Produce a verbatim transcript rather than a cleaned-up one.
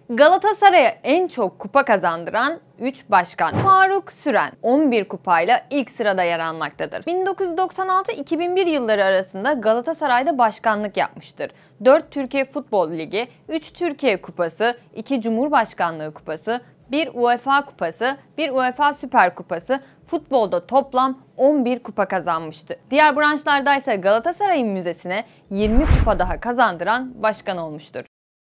Galatasaray'a en çok kupa kazandıran üç başkan. Faruk Süren on bir kupayla ilk sırada yer almaktadır. bin dokuz yüz doksan altı iki bin bir yılları arasında Galatasaray'da başkanlık yapmıştır. dört Türkiye Futbol Ligi, üç Türkiye Kupası, iki Cumhurbaşkanlığı Kupası, bir UEFA Kupası, bir UEFA Süper Kupası, futbolda toplam on bir kupa kazanmıştı. Diğer branşlarda ise Galatasaray'ın müzesine yirmi kupa daha kazandıran başkan olmuştur.